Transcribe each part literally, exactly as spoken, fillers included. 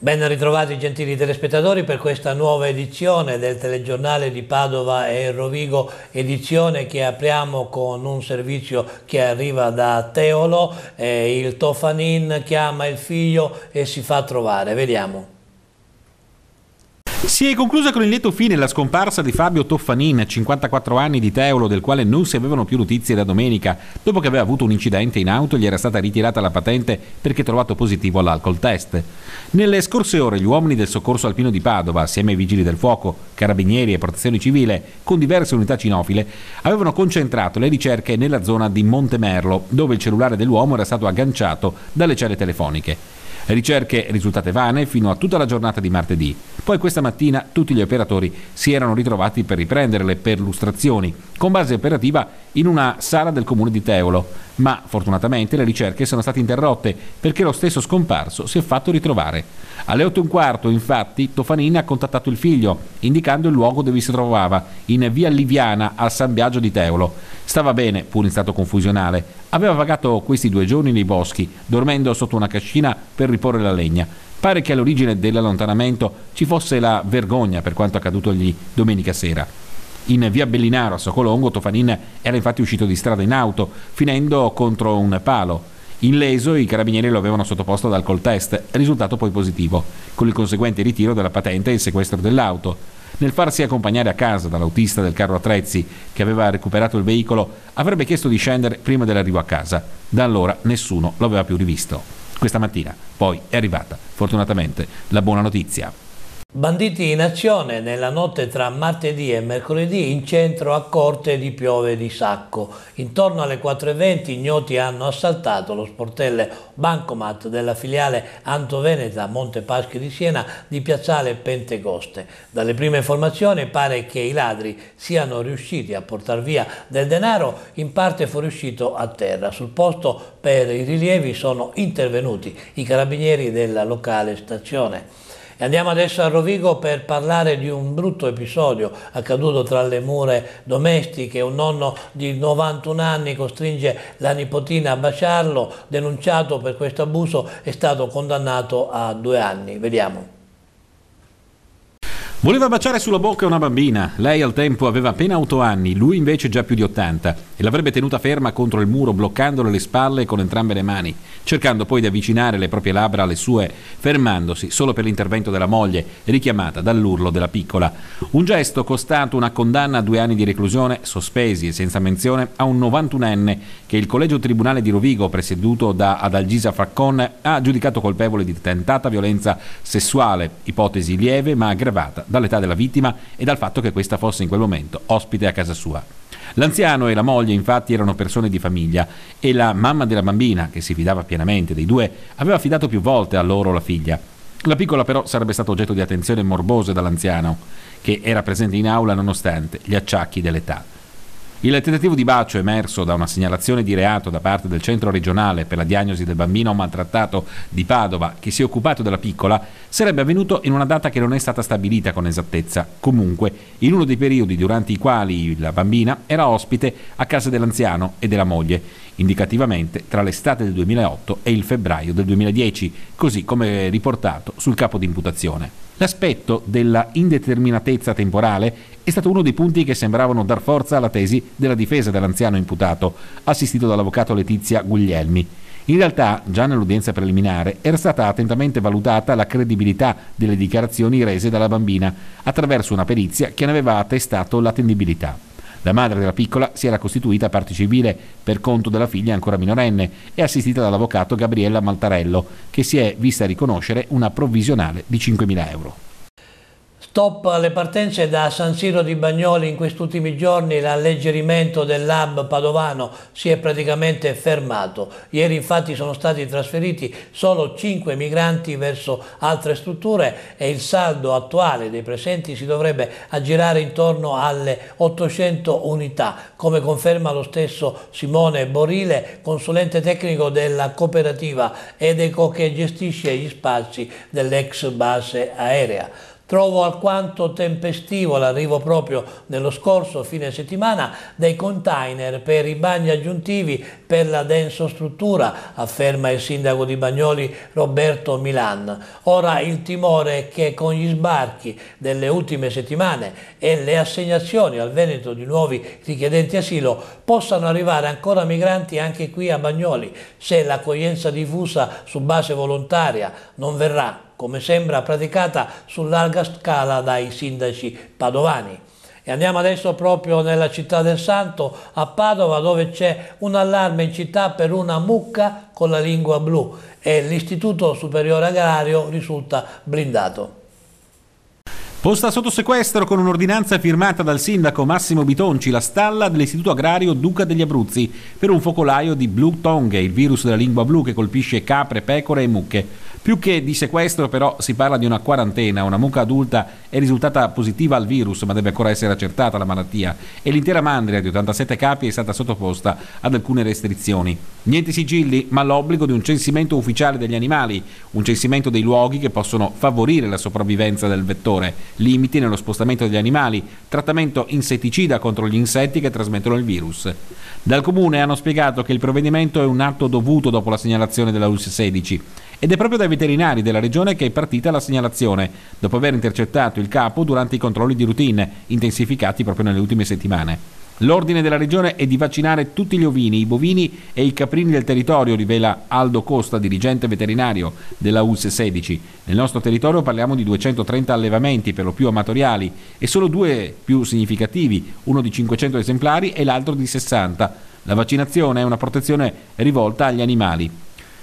Ben ritrovati gentili telespettatori per questa nuova edizione del telegiornale di Padova e Rovigo, edizione che apriamo con un servizio che arriva da Teolo. Eh, il Tofanin chiama il figlio e si fa trovare, vediamo. Si è conclusa con il lieto fine la scomparsa di Fabio Toffanin, cinquantaquattro anni, di Teolo, del quale non si avevano più notizie da domenica, dopo che aveva avuto un incidente in auto e gli era stata ritirata la patente perché trovato positivo all'alcol test. Nelle scorse ore gli uomini del soccorso alpino di Padova, assieme ai vigili del fuoco, carabinieri e protezione civile, con diverse unità cinofile, avevano concentrato le ricerche nella zona di Montemerlo, dove il cellulare dell'uomo era stato agganciato dalle celle telefoniche. Ricerche risultate vane fino a tutta la giornata di martedì. Poi questa mattina tutti gli operatori si erano ritrovati per riprendere le perlustrazioni, con base operativa in una sala del comune di Teolo, ma fortunatamente le ricerche sono state interrotte perché lo stesso scomparso si è fatto ritrovare. Alle otto e un quarto, infatti, Toffanin ha contattato il figlio, indicando il luogo dove si trovava, in via Liviana al San Biagio di Teolo. Stava bene, pur in stato confusionale. Aveva vagato questi due giorni nei boschi, dormendo sotto una cascina per riporre la legna. Pare che all'origine dell'allontanamento ci fosse la vergogna per quanto accadutogli domenica sera. In via Bellinaro a Socolongo Toffanin era infatti uscito di strada in auto, finendo contro un palo. Illeso, i carabinieri lo avevano sottoposto ad alcol test, risultato poi positivo, con il conseguente ritiro della patente e il sequestro dell'auto. Nel farsi accompagnare a casa dall'autista del carro attrezzi che aveva recuperato il veicolo, avrebbe chiesto di scendere prima dell'arrivo a casa. Da allora nessuno lo aveva più rivisto. Questa mattina poi è arrivata, fortunatamente, la buona notizia. Banditi in azione nella notte tra martedì e mercoledì in centro a Corte di Piove di Sacco. Intorno alle quattro e venti ignoti hanno assaltato lo sportello Bancomat della filiale Antoveneta Montepaschi di Siena di piazzale Pentecoste. Dalle prime informazioni pare che i ladri siano riusciti a portar via del denaro in parte fuoriuscito a terra. Sul posto per i rilievi sono intervenuti i carabinieri della locale stazione. E andiamo adesso a Rovigo per parlare di un brutto episodio accaduto tra le mura domestiche. Un nonno di novantuno anni costringe la nipotina a baciarlo, denunciato per questo abuso, è stato condannato a due anni. Vediamo. Voleva baciare sulla bocca una bambina. Lei al tempo aveva appena otto anni, lui invece già più di ottanta, e l'avrebbe tenuta ferma contro il muro, bloccandole le spalle con entrambe le mani, cercando poi di avvicinare le proprie labbra alle sue, fermandosi solo per l'intervento della moglie, richiamata dall'urlo della piccola. Un gesto costato una condanna a due anni di reclusione, sospesi e senza menzione, a un novantunenne che il Collegio Tribunale di Rovigo, presieduto da Adalgisa Fraccon, ha giudicato colpevole di tentata violenza sessuale, ipotesi lieve ma aggravata dall'età della vittima e dal fatto che questa fosse in quel momento ospite a casa sua. L'anziano e la moglie infatti erano persone di famiglia e la mamma della bambina, che si fidava pienamente dei due, aveva affidato più volte a loro la figlia. La piccola però sarebbe stata oggetto di attenzioni morbose dall'anziano, che era presente in aula nonostante gli acciacchi dell'età. Il tentativo di bacio emerso da una segnalazione di reato da parte del Centro regionale per la diagnosi del bambino maltrattato di Padova, che si è occupato della piccola, sarebbe avvenuto in una data che non è stata stabilita con esattezza. Comunque, in uno dei periodi durante i quali la bambina era ospite a casa dell'anziano e della moglie, indicativamente tra l'estate del duemilaotto e il febbraio del duemiladieci, così come riportato sul capo di imputazione. L'aspetto della indeterminatezza temporale è stato uno dei punti che sembravano dar forza alla tesi della difesa dell'anziano imputato, assistito dall'avvocato Letizia Guglielmi. In realtà, già nell'udienza preliminare, era stata attentamente valutata la credibilità delle dichiarazioni rese dalla bambina attraverso una perizia che ne aveva attestato l'attendibilità. La madre della piccola si era costituita parte civile per conto della figlia ancora minorenne e assistita dall'avvocato Gabriella Maltarello, che si è vista riconoscere una provvisionale di cinquemila euro. Stop alle partenze da San Siro di Bagnoli. In questi ultimi giorni l'alleggerimento dell'hub padovano si è praticamente fermato. Ieri infatti sono stati trasferiti solo cinque migranti verso altre strutture e il saldo attuale dei presenti si dovrebbe aggirare intorno alle ottocento unità, come conferma lo stesso Simone Borile, consulente tecnico della cooperativa Edeco che gestisce gli spazi dell'ex base aerea. Trovo alquanto tempestivo l'arrivo proprio nello scorso fine settimana dei container per i bagni aggiuntivi per la densostruttura, afferma il sindaco di Bagnoli Roberto Milan. Ora il timore è che con gli sbarchi delle ultime settimane e le assegnazioni al Veneto di nuovi richiedenti asilo possano arrivare ancora migranti anche qui a Bagnoli, se l'accoglienza diffusa su base volontaria non verrà, come sembra, praticata su larga scala dai sindaci padovani. E andiamo adesso proprio nella città del Santo, a Padova, dove c'è un allarme in città per una mucca con la lingua blu e l'Istituto Superiore Agrario risulta blindato. Posta sotto sequestro con un'ordinanza firmata dal sindaco Massimo Bitonci la stalla dell'Istituto Agrario Duca degli Abruzzi per un focolaio di Blue Tongue, il virus della lingua blu che colpisce capre, pecore e mucche. Più che di sequestro però si parla di una quarantena. Una mucca adulta è risultata positiva al virus, ma deve ancora essere accertata la malattia, e l'intera mandria di ottantasette capi è stata sottoposta ad alcune restrizioni. Niente sigilli, ma l'obbligo di un censimento ufficiale degli animali, un censimento dei luoghi che possono favorire la sopravvivenza del vettore, limiti nello spostamento degli animali, trattamento insetticida contro gli insetti che trasmettono il virus. Dal comune hanno spiegato che il provvedimento è un atto dovuto dopo la segnalazione della U S sedici ed è proprio dai veterinari della regione che è partita la segnalazione, dopo aver intercettato il capo durante i controlli di routine, intensificati proprio nelle ultime settimane. L'ordine della regione è di vaccinare tutti gli ovini, i bovini e i caprini del territorio, rivela Aldo Costa, dirigente veterinario della U S sedici. Nel nostro territorio parliamo di duecentotrenta allevamenti, per lo più amatoriali, e solo due più significativi, uno di cinquecento esemplari e l'altro di sessanta. La vaccinazione è una protezione rivolta agli animali.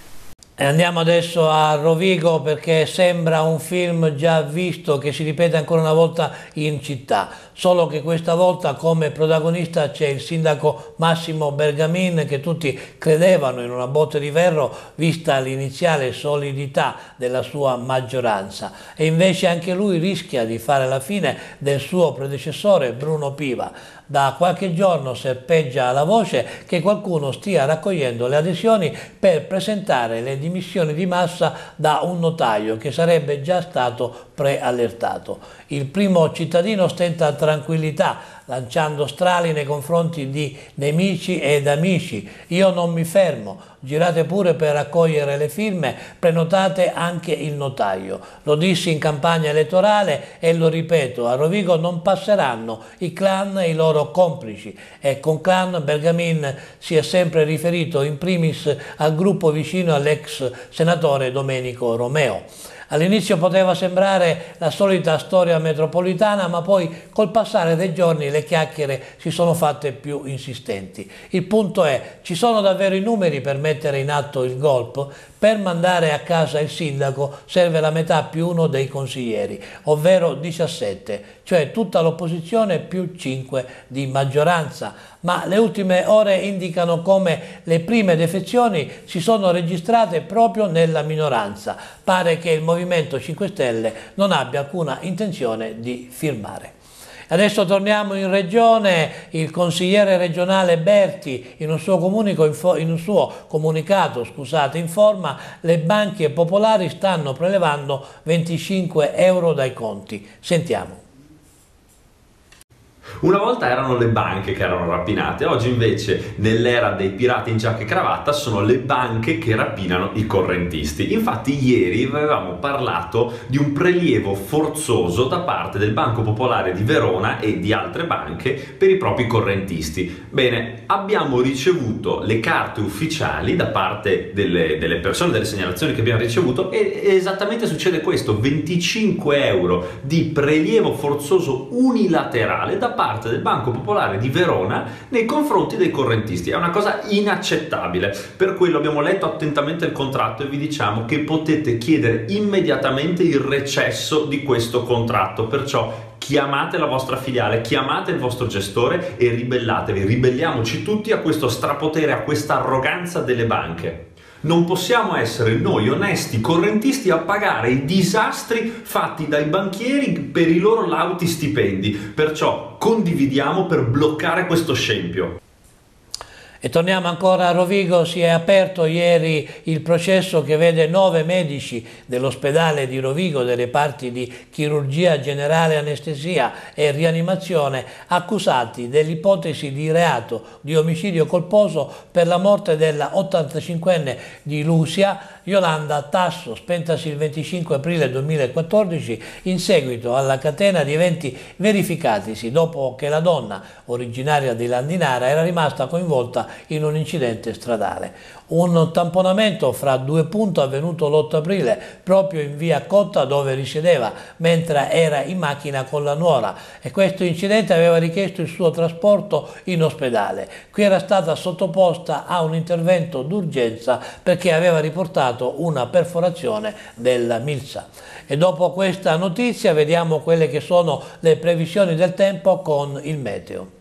E andiamo adesso a Rovigo, perché sembra un film già visto che si ripete ancora una volta in città, solo che questa volta come protagonista c'è il sindaco Massimo Bergamin, che tutti credevano in una botte di ferro vista l'iniziale solidità della sua maggioranza, e invece anche lui rischia di fare la fine del suo predecessore Bruno Piva. Da qualche giorno serpeggia la voce che qualcuno stia raccogliendo le adesioni per presentare le dimissioni di massa da un notaio che sarebbe già stato preallertato. Il primo cittadino stenta tranquillità, lanciando strali nei confronti di nemici ed amici. Io non mi fermo, girate pure per raccogliere le firme, prenotate anche il notaio. Lo dissi in campagna elettorale e lo ripeto, a Rovigo non passeranno i clan e i loro complici, e con clan Bergamin si è sempre riferito in primis al gruppo vicino all'ex senatore Domenico Romeo. All'inizio poteva sembrare la solita storia metropolitana, ma poi col passare dei giorni le chiacchiere si sono fatte più insistenti. Il punto è, ci sono davvero i numeri per mettere in atto il golpe? Per mandare a casa il sindaco serve la metà più uno dei consiglieri, ovvero diciassette, cioè tutta l'opposizione più cinque di maggioranza. Ma le ultime ore indicano come le prime defezioni si sono registrate proprio nella minoranza. Pare che il Movimento cinque Stelle non abbia alcuna intenzione di firmare. Adesso torniamo in regione. Il consigliere regionale Berti in un suo, comunico, in un suo comunicato scusate, informa le banche popolari stanno prelevando venticinque euro dai conti. Sentiamo. Una volta erano le banche che erano rapinate, oggi invece nell'era dei pirati in giacca e cravatta sono le banche che rapinano i correntisti. Infatti ieri avevamo parlato di un prelievo forzoso da parte del Banco Popolare di Verona e di altre banche per i propri correntisti. Bene, abbiamo ricevuto le carte ufficiali da parte delle, delle persone, delle segnalazioni che abbiamo ricevuto, e esattamente succede questo: venticinque euro di prelievo forzoso unilaterale da parte del Banco Popolare di Verona nei confronti dei correntisti. È una cosa inaccettabile. Per quello abbiamo letto attentamente il contratto e vi diciamo che potete chiedere immediatamente il recesso di questo contratto. Perciò chiamate la vostra filiale, chiamate il vostro gestore e ribellatevi. Ribelliamoci tutti a questo strapotere, a questa arroganza delle banche. Non possiamo essere noi onesti correntisti a pagare i disastri fatti dai banchieri per i loro lauti stipendi. Perciò condividiamo per bloccare questo scempio. E torniamo ancora a Rovigo. Si è aperto ieri il processo che vede nove medici dell'ospedale di Rovigo, dei reparti di chirurgia generale, anestesia e rianimazione, accusati dell'ipotesi di reato di omicidio colposo per la morte della ottantacinquenne di Lusia, Yolanda Tasso, spentasi il venticinque aprile duemilaquattordici in seguito alla catena di eventi verificatisi dopo che la donna, originaria di Landinara, era rimasta coinvolta in un incidente stradale. Un tamponamento fra due punti avvenuto l'otto aprile proprio in via Cotta, dove risiedeva mentre era in macchina con la nuora, e questo incidente aveva richiesto il suo trasporto in ospedale. Qui era stata sottoposta a un intervento d'urgenza perché aveva riportato una perforazione della milza. E dopo questa notizia vediamo quelle che sono le previsioni del tempo con il meteo.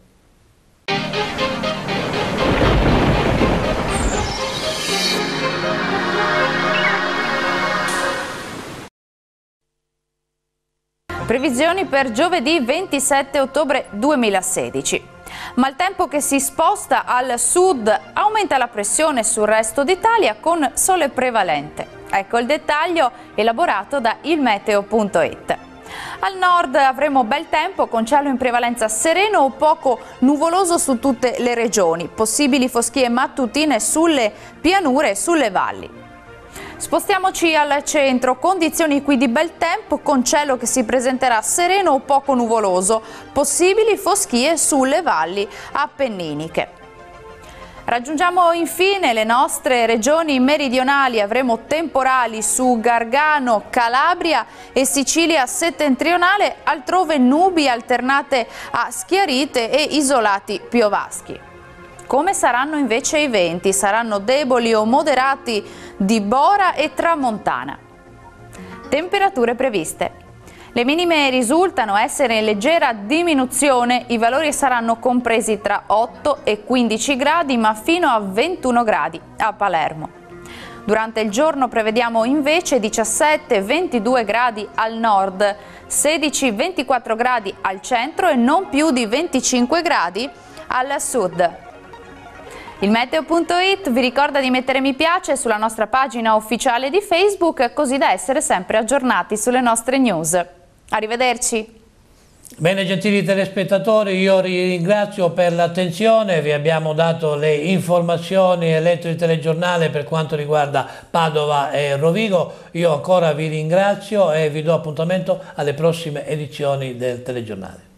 Previsioni per giovedì ventisette ottobre duemilasedici. Maltempo che si sposta al sud, aumenta la pressione sul resto d'Italia con sole prevalente. Ecco il dettaglio elaborato da ilmeteo punto it. Al nord avremo bel tempo con cielo in prevalenza sereno o poco nuvoloso su tutte le regioni, possibili foschie mattutine sulle pianure e sulle valli. Spostiamoci al centro, condizioni qui di bel tempo con cielo che si presenterà sereno o poco nuvoloso, possibili foschie sulle valli appenniniche. Raggiungiamo infine le nostre regioni meridionali, avremo temporali su Gargano, Calabria e Sicilia settentrionale, altrove nubi alternate a schiarite e isolati piovaschi. Come saranno invece i venti? Saranno deboli o moderati di bora e tramontana. Temperature previste. Le minime risultano essere in leggera diminuzione, i valori saranno compresi tra otto e quindici gradi, ma fino a ventuno gradi a Palermo. Durante il giorno prevediamo invece diciassette ventidue gradi al nord, sedici ventiquattro gradi al centro e non più di venticinque gradi al sud. ilmeteo punto it vi ricorda di mettere mi piace sulla nostra pagina ufficiale di Facebook, così da essere sempre aggiornati sulle nostre news. Arrivederci! Bene, gentili telespettatori, io vi ringrazio per l'attenzione, vi abbiamo dato le informazioni e letto il telegiornale per quanto riguarda Padova e Rovigo. Io ancora vi ringrazio e vi do appuntamento alle prossime edizioni del telegiornale.